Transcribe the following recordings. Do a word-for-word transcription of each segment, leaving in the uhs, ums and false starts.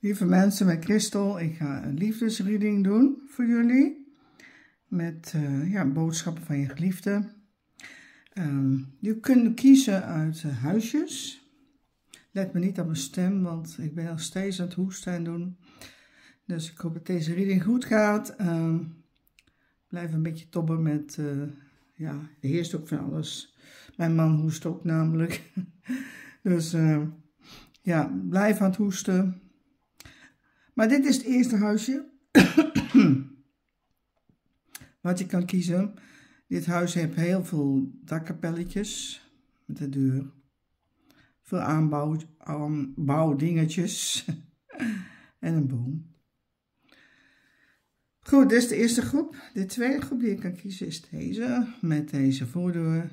Lieve mensen, met Christel, ik ga een liefdesreading doen voor jullie. Met uh, ja, boodschappen van je geliefde. Um, je kunt kiezen uit uh, huisjes. Let me niet op mijn stem, want ik ben nog steeds aan het hoesten en doen. Dus ik hoop dat deze reading goed gaat. Um, blijf een beetje tobben met, uh, ja, er heerst ook van alles. Mijn man hoest ook namelijk. Dus uh, ja, blijf aan het hoesten. Maar dit is het eerste huisje wat je kan kiezen. Dit huis heeft heel veel dakkapelletjes met de deur. Veel aanbouw, aanbouwdingetjes en een boom. Goed, dit is de eerste groep. De tweede groep die je kan kiezen is deze, met deze voordeur.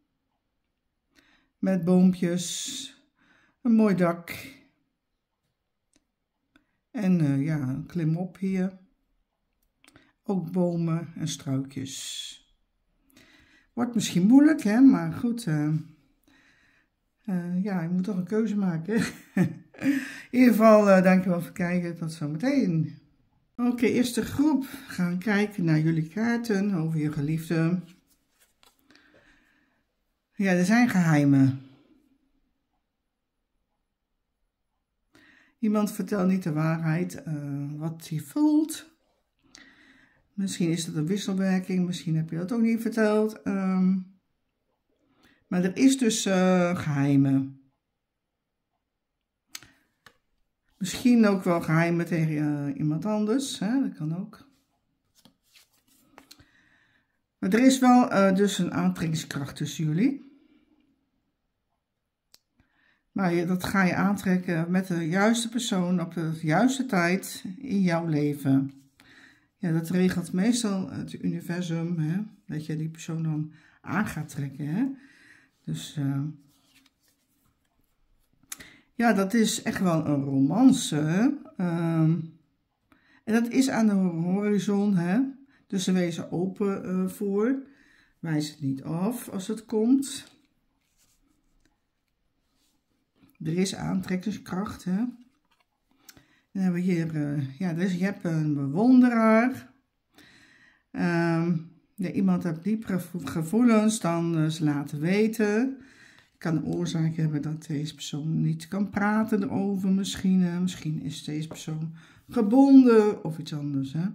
Met boompjes, een mooi dak. En uh, ja, klim op hier. Ook bomen en struikjes. Wordt misschien moeilijk, hè, maar goed. Uh, uh, ja, ik moet toch een keuze maken. In ieder geval, uh, dankjewel voor het kijken. Tot zometeen. Oké, okay, eerste groep. We gaan kijken naar jullie kaarten over je geliefde. Ja, er zijn geheimen. Iemand vertelt niet de waarheid, uh, wat hij voelt. Misschien is dat een wisselwerking, misschien heb je dat ook niet verteld. Um, maar er is dus uh, geheimen. Misschien ook wel geheimen tegen uh, iemand anders, hè? Dat kan ook. Maar er is wel uh, dus een aantrekkingskracht tussen jullie. Maar dat ga je aantrekken met de juiste persoon op de juiste tijd in jouw leven. Ja, dat regelt meestal het universum, hè? Dat je die persoon dan aan gaat trekken. Hè? Dus uh, ja, dat is echt wel een romance. Hè? Um, en dat is aan de horizon. Hè? Dus wees er open uh, voor. Wijs het niet af als het komt. Er is aantrekkingskracht, hè. Dan hebben we hier, uh, ja, dus je hebt een bewonderaar. Um, ja, iemand heeft diepere gevoelens dan uh, ze laten weten. Kan de oorzaak hebben dat deze persoon niet kan praten erover misschien. Uh, misschien is deze persoon gebonden of iets anders, hè.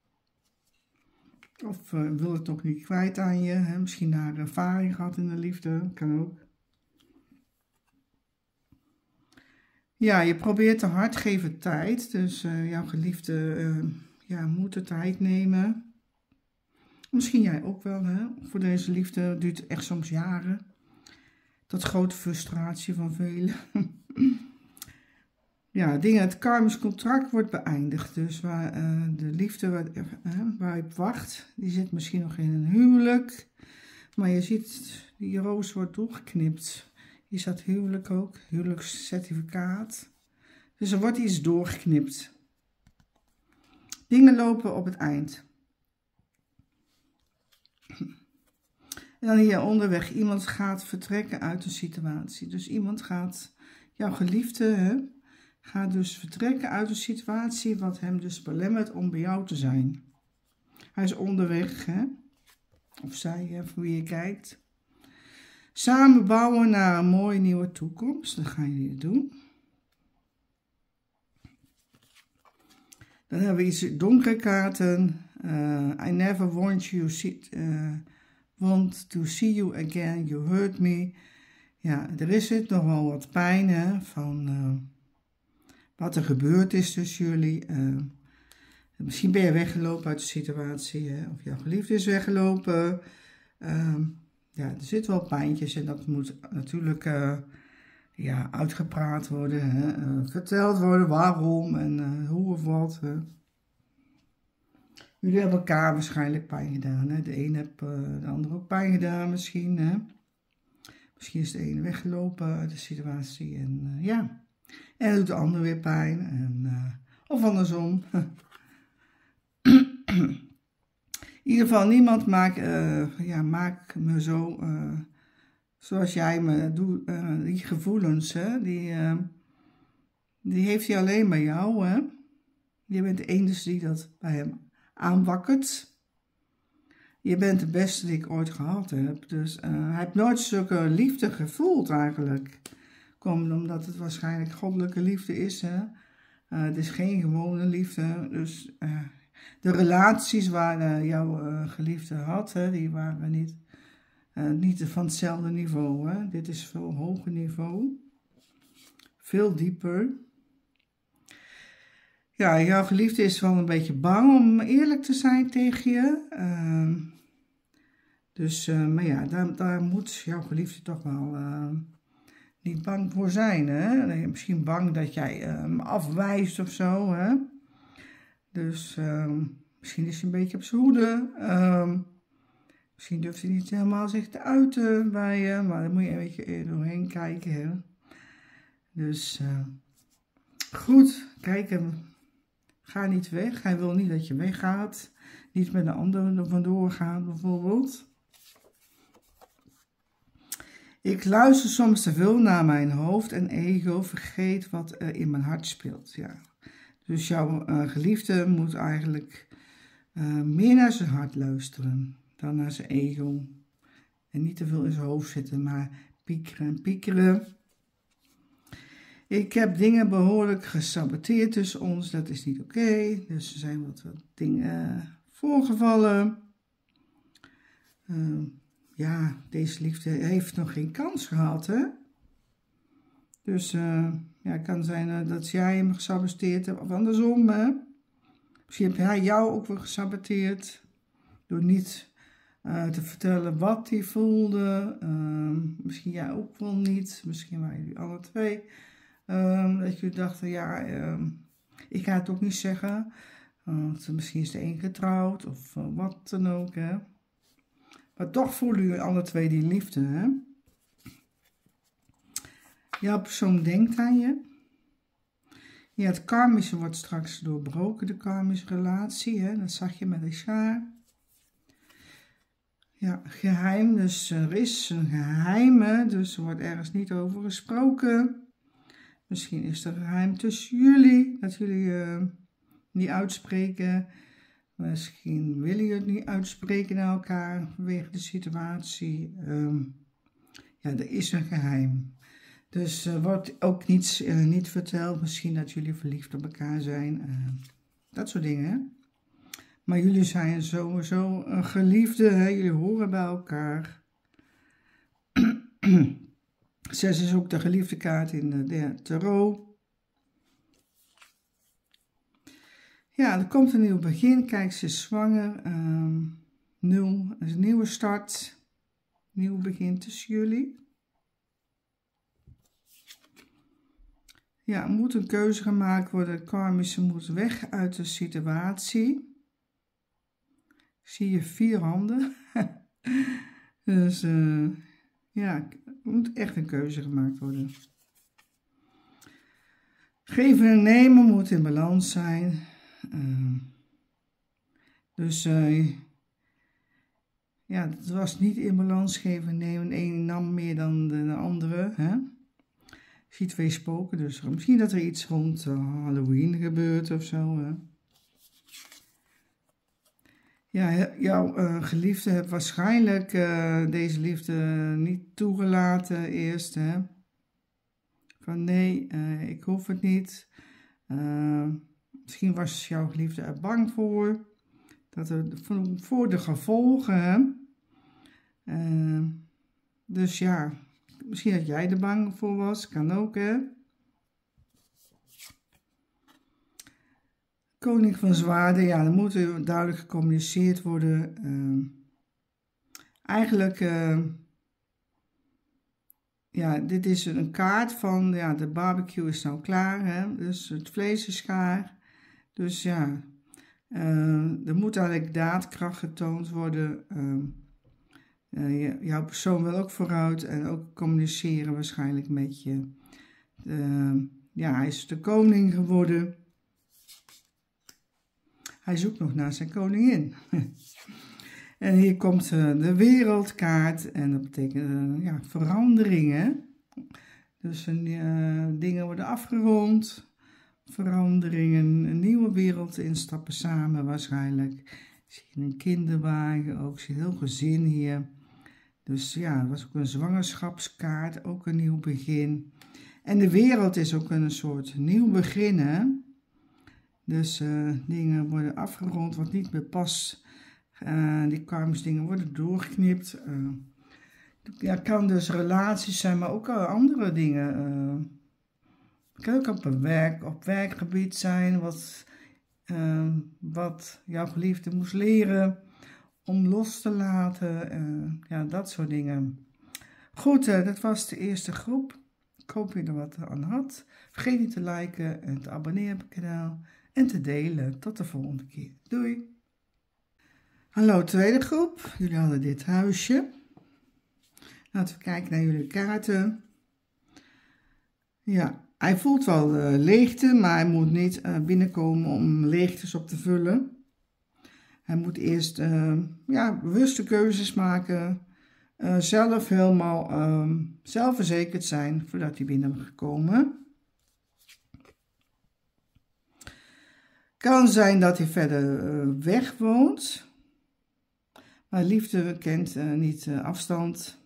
Of uh, wil het ook niet kwijt aan je, hè. Misschien daar ervaring gehad in de liefde, kan ook. Ja, je probeert te hard geven tijd, dus uh, jouw geliefde uh, ja, moet de tijd nemen. Misschien jij ook wel, hè? Voor deze liefde duurt het echt soms jaren. Tot grote frustratie van velen. Ja, dingen, het karmisch contract wordt beëindigd. Dus waar uh, de liefde waar, uh, waar je op wacht, die zit misschien nog in een huwelijk. Maar je ziet, die roos wordt doorgeknipt. Hier staat huwelijk ook, huwelijkscertificaat. Dus er wordt iets doorgeknipt. Dingen lopen op het eind. En dan hier onderweg, iemand gaat vertrekken uit een situatie. Dus iemand gaat, jouw geliefde, hè, gaat dus vertrekken uit een situatie wat hem dus belemmert om bij jou te zijn. Hij is onderweg, hè. Of zij, hè, voor wie je kijkt. Samen bouwen naar een mooie nieuwe toekomst. Dat gaan jullie doen. Dan hebben we iets donkere kaarten. Uh, I never want, you see, uh, want to see you again. You hurt me. Ja, er is het nog wel wat pijn, hè, van uh, wat er gebeurd is tussen jullie. Uh, misschien ben je weggelopen uit de situatie. Hè, of jouw geliefde is weggelopen. Uh, Ja, er zitten wel pijntjes en dat moet natuurlijk uh, ja, uitgepraat worden, hè? Uh, verteld worden waarom en uh, hoe of wat. Hè? Jullie hebben elkaar waarschijnlijk pijn gedaan. Hè? De een heeft uh, de ander ook pijn gedaan misschien. Hè? Misschien is de ene weggelopen uit de situatie en uh, ja. En doet de ander weer pijn. En, uh, of andersom. In ieder geval, niemand maakt, uh, ja, maakt me zo, uh, zoals jij me doet, uh, die gevoelens, hè, die, uh, Die heeft hij alleen bij jou, hè. Je bent de enige die dat bij hem aanwakkert. Je bent de beste die ik ooit gehad heb. Dus uh, hij heeft nooit zulke liefde gevoeld eigenlijk. Komt omdat het waarschijnlijk goddelijke liefde is, hè. Uh, het is geen gewone liefde. Dus uh, de relaties waar uh, jouw uh, geliefde had, hè, die waren niet, uh, niet van hetzelfde niveau. Hè. Dit is veel hoger niveau. Veel dieper. Ja, jouw geliefde is wel een beetje bang om eerlijk te zijn tegen je. Uh, dus, uh, maar ja, daar, daar moet jouw geliefde toch wel uh, niet bang voor zijn. Hè? Nee, misschien bang dat jij hem uh, afwijst of zo. Hè? Dus uh, misschien is hij een beetje op zijn hoede. Uh, misschien durft hij niet helemaal zich te uiten bij je. Maar dan moet je een beetje doorheen kijken. Hè? Dus uh, goed, kijk hem. Ga niet weg. Hij wil niet dat je weggaat. Niet met een ander er vandoor gaat, bijvoorbeeld. Ik luister soms te veel naar mijn hoofd en ego. Vergeet wat er in mijn hart speelt. Ja. Dus jouw uh, geliefde moet eigenlijk uh, meer naar zijn hart luisteren dan naar zijn ego. En niet te veel in zijn hoofd zitten, maar piekeren en piekeren. Ik heb dingen behoorlijk gesaboteerd tussen ons, dat is niet oké. Okay. Dus er zijn wat, wat dingen voorgevallen. Uh, ja, deze liefde heeft nog geen kans gehad, hè. Dus uh, ja, het kan zijn uh, dat jij hem gesaboteerd hebt, of andersom, hè. Misschien heeft hij jou ook wel gesaboteerd, door niet uh, te vertellen wat hij voelde. Uh, misschien jij ook wel niet, misschien waren jullie alle twee. Um, dat jullie dachten, ja, um, ik ga het ook niet zeggen. Want misschien is de een getrouwd of uh, wat dan ook, hè. Maar toch voelen jullie alle twee die liefde, hè. Jouw persoon denkt aan je. Ja, het karmische wordt straks doorbroken, de karmische relatie, hè. Dat zag je met de schaar. Ja, geheim, dus er is een geheim, hè. Dus er wordt ergens niet over gesproken. Misschien is er geheim tussen jullie, dat jullie uh, niet uitspreken. Misschien willen jullie het niet uitspreken naar elkaar vanwege de situatie. Um, ja, er is een geheim. Dus er uh, wordt ook niets uh, niet verteld. Misschien dat jullie verliefd op elkaar zijn. Uh, dat soort dingen, hè? Maar jullie zijn sowieso een geliefde, hè? Jullie horen bij elkaar. Zes is ook de geliefde kaart in de, de tarot. Ja, er komt een nieuw begin. Kijk, ze is zwanger. Um, nul is een nieuwe start. Nieuw begin tussen jullie. Ja, er moet een keuze gemaakt worden. Karmische moet weg uit de situatie. Zie je vier handen. Dus uh, ja, er moet echt een keuze gemaakt worden. Geven en nemen moet in balans zijn. Uh, dus uh, ja, het was niet in balans geven en nemen. De een nam meer dan de, de andere. Hè? Ik zie twee spoken, dus misschien dat er iets rond uh, Halloween gebeurt of zo. Hè? Ja, jouw uh, geliefde heeft waarschijnlijk uh, deze liefde niet toegelaten eerst. Hè? Van nee, uh, ik hoef het niet. Uh, misschien was jouw geliefde er bang voor. Dat er, voor de gevolgen. Hè? Uh, dus ja, misschien dat jij er bang voor was. Kan ook, hè. Koning van Zwaarden, ja, er moet duidelijk gecommuniceerd worden. Uh, eigenlijk, uh, ja, dit is een kaart van, ja, de barbecue is nou klaar, hè, dus het vlees is gaar. Dus ja, uh, er moet eigenlijk daadkracht getoond worden. Uh, uh, jouw persoon wil ook vooruit en ook communiceren waarschijnlijk met je. Uh, ja, hij is de koning geworden. Hij zoekt nog naar zijn koningin. En hier komt uh, de wereldkaart. En dat betekent uh, ja, veranderingen. Dus uh, dingen worden afgerond. veranderingen, een nieuwe wereld instappen samen waarschijnlijk. Ik zie een kinderwagen ook, ik zie een heel gezin hier. Dus ja, het was ook een zwangerschapskaart, ook een nieuw begin. En de wereld is ook een soort nieuw begin, hè? Dus uh, dingen worden afgerond wat niet meer past. Uh, die karmische dingen worden doorgeknipt. Uh, ja, het kan dus relaties zijn, maar ook andere dingen. Uh, het kan ook op een werk, op werkgebied zijn, wat, uh, wat jouw geliefde moest leren om los te laten. Uh, ja, dat soort dingen. Goed, uh, dat was de eerste groep. Ik hoop dat je er wat aan had. Vergeet niet te liken en te abonneren op het kanaal. En te delen. Tot de volgende keer. Doei! Hallo tweede groep. Jullie hadden dit huisje. Laten we kijken naar jullie kaarten. Ja, hij voelt wel uh, leegte, maar hij moet niet uh, binnenkomen om leegtes op te vullen. Hij moet eerst uh, ja, bewuste keuzes maken. Uh, zelf helemaal uh, zelfverzekerd zijn voordat hij binnen mag komen. Kan zijn dat hij verder uh, weg woont. Maar liefde kent uh, niet uh, afstand.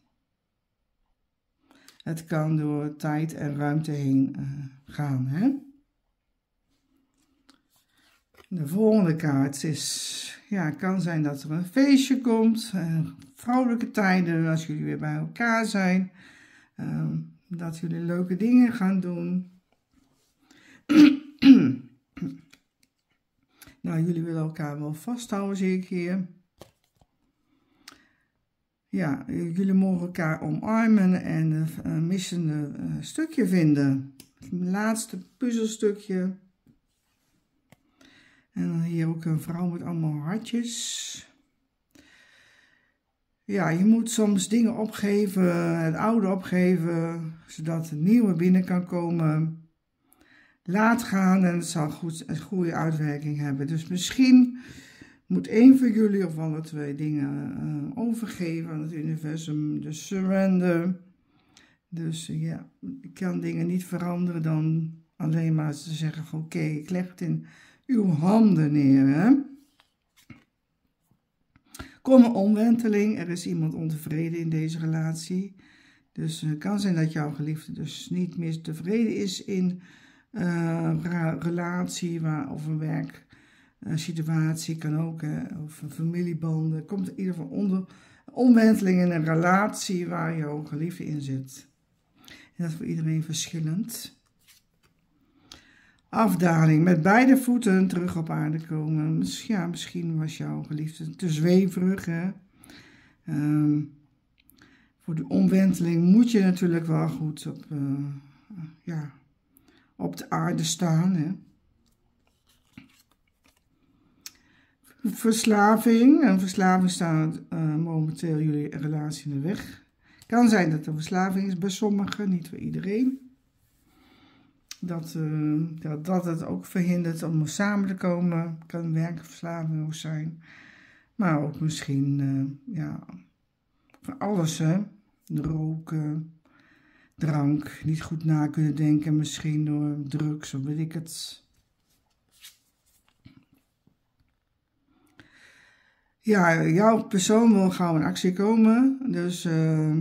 Het kan door tijd en ruimte heen uh, gaan. Hè? De volgende kaart is, ja, kan zijn dat er een feestje komt. Uh, vrouwelijke tijden als jullie weer bij elkaar zijn. Uh, dat jullie leuke dingen gaan doen. Nou, jullie willen elkaar wel vasthouden, zie ik hier. Ja, jullie mogen elkaar omarmen en een missende uh, stukje vinden. Het laatste puzzelstukje. En dan hier ook een vrouw met allemaal hartjes. Ja, je moet soms dingen opgeven, het oude opgeven, zodat het nieuwe binnen kan komen. Laat gaan en het zal goed, een goede uitwerking hebben. Dus misschien moet één van jullie of alle twee dingen uh, overgeven aan het universum. Dus surrender. Dus uh, ja, ik kan dingen niet veranderen dan alleen maar te zeggen van oké, okay, ik leg het in uw handen neer. Hè? Kom een omwenteling, er is iemand ontevreden in deze relatie. Dus het uh, kan zijn dat jouw geliefde dus niet meer tevreden is in uh, relatie waar, of een werk. Een situatie kan ook, hè, of een familiebanden. Komt in ieder geval onder omwenteling in een relatie waar jouw geliefde in zit. En dat is voor iedereen verschillend. Afdaling, met beide voeten terug op aarde komen. Dus ja, misschien was jouw geliefde te zweverig. Hè? Um, voor de omwenteling moet je natuurlijk wel goed op, uh, ja, op de aarde staan. Hè? Verslaving. Een verslaving staat uh, momenteel jullie relatie in de weg. Kan zijn dat er verslaving is bij sommigen, niet voor iedereen. Dat, uh, dat, dat het ook verhindert om samen te komen. Kan werkverslaving ook zijn. Maar ook misschien, uh, ja, van alles, hè. Roken, drank, niet goed na kunnen denken, misschien door drugs of weet ik het. Ja, jouw persoon wil gauw in actie komen, dus uh,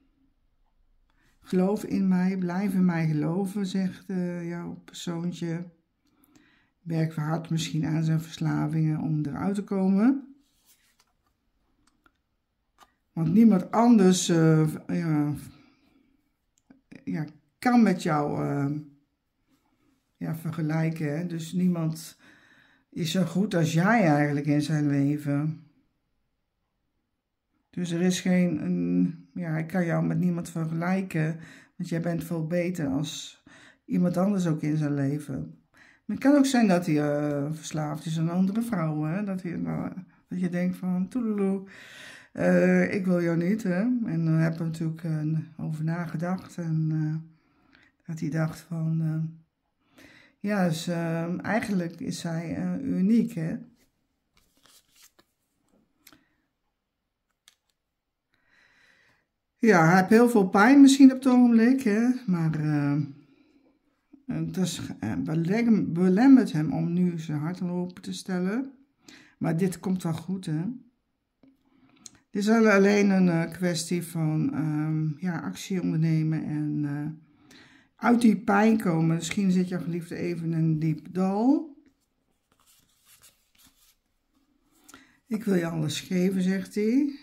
geloof in mij, blijf in mij geloven, zegt uh, jouw persoontje. Werk hard misschien aan zijn verslavingen om eruit te komen. Want niemand anders uh, ja, ja, kan met jou uh, ja, vergelijken, hè? Dus niemand is zo goed als jij eigenlijk in zijn leven. Dus er is geen, een, ja, ik kan jou met niemand vergelijken, want jij bent veel beter als iemand anders ook in zijn leven. Maar het kan ook zijn dat hij uh, verslaafd is aan andere vrouwen, hè? Dat, hij, nou, dat je denkt van, toedeloe, uh, ik wil jou niet, hè? En dan heb ik natuurlijk uh, over nagedacht en uh, dat hij dacht van, uh, ja, dus uh, eigenlijk is hij uh, uniek, hè? Ja, hij heeft heel veel pijn misschien op het ogenblik, hè? Maar uh, Dus belemmert hem om nu zijn hart open te stellen. Maar dit komt wel goed, hè. Dit is alleen een uh, kwestie van um, ja, actie ondernemen en uh, uit die pijn komen. Misschien zit jouw geliefde even in een diep dal. Ik wil je alles geven, zegt hij.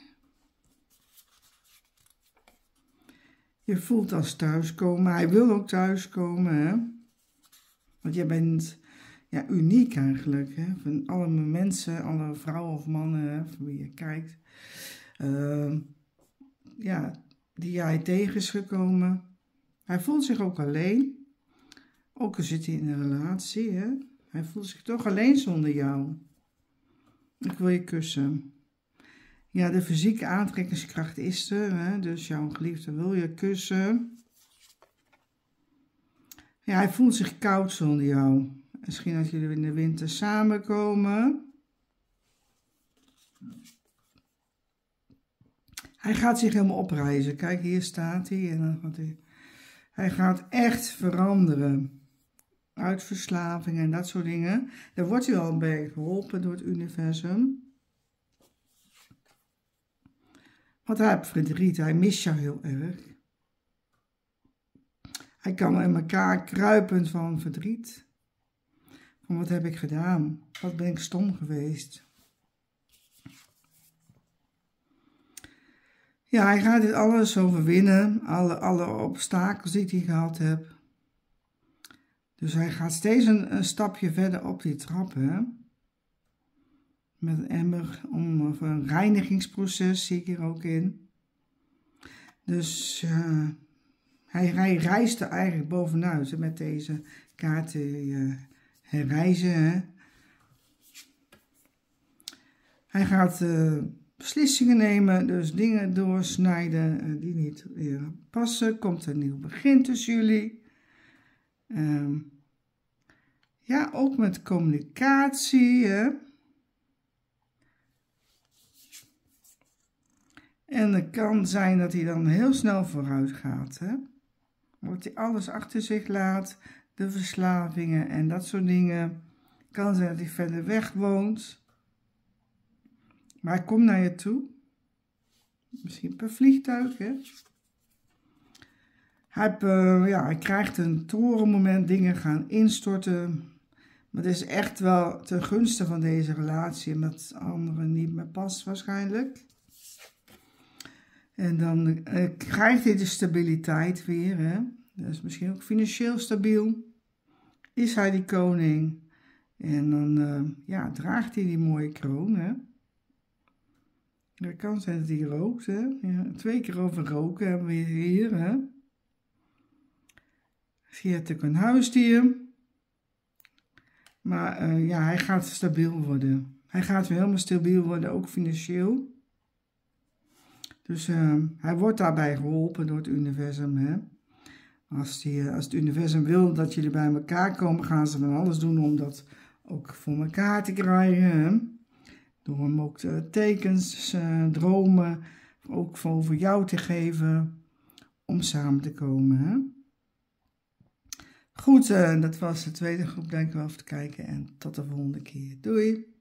Je voelt als thuiskomen. Hij wil ook thuiskomen, hè. Want jij bent ja, uniek eigenlijk, hè. Van alle mensen, alle vrouwen of mannen, hè, van wie je kijkt. Uh, ja, die jij tegen is gekomen. Hij voelt zich ook alleen. Ook al zit hij in een relatie, hè. Hij voelt zich toch alleen zonder jou. Ik wil je kussen. Ja, de fysieke aantrekkingskracht is er, hè? Dus jouw geliefde wil je kussen. Ja, hij voelt zich koud zonder jou. Misschien dat jullie in de winter samenkomen. Hij gaat zich helemaal oprijzen. Kijk, hier staat hij. En dan gaat hij. Hij gaat echt veranderen. Uit verslaving en dat soort dingen. Daar wordt hij al bij geholpen door het universum. Want hij heeft verdriet. Hij mist jou heel erg. Hij kan in elkaar kruipen van verdriet. Van wat heb ik gedaan? Wat ben ik stom geweest? Ja, hij gaat dit alles overwinnen. Alle, alle obstakels die hij gehad heeft. Dus hij gaat steeds een, een stapje verder op die trap, hè. Met een emmer, om, of een reinigingsproces zie ik hier ook in. Dus uh, hij, hij reist er eigenlijk bovenuit, hè, met deze kaarten uh, herreizen, hè. Hij gaat uh, beslissingen nemen, dus dingen doorsnijden uh, die niet weer passen. Komt een nieuw begin tussen jullie. Um, ja, ook met communicatie, hè. En het kan zijn dat hij dan heel snel vooruit gaat, hè. Dat hij alles achter zich laat, de verslavingen en dat soort dingen. Kan zijn dat hij verder weg woont. Maar hij komt naar je toe. Misschien per vliegtuig, hè. Hij, uh, ja, hij krijgt een torenmoment, dingen gaan instorten. Maar het is echt wel ten gunste van deze relatie, omdat anderen niet meer past waarschijnlijk. En dan uh, krijgt hij de stabiliteit weer, hè. Dus misschien ook financieel stabiel. Is hij die koning. En dan uh, ja, draagt hij die mooie kroon, hè. Dat kan zijn dat hij rookt, hè. Ja, twee keer over roken hebben we hier, hè. Je hebt ook een huisdier. Maar uh, ja, hij gaat stabiel worden. Hij gaat weer helemaal stabiel worden, ook financieel. Dus uh, hij wordt daarbij geholpen door het universum, hè. Als, die, als het universum wil dat jullie bij elkaar komen, gaan ze van alles doen om dat ook voor elkaar te krijgen, hè. Door hem ook uh, tekens, uh, dromen, ook over jou te geven, om samen te komen, hè. Goed, uh, dat was de tweede groep. Dank u wel voor het kijken en tot de volgende keer. Doei!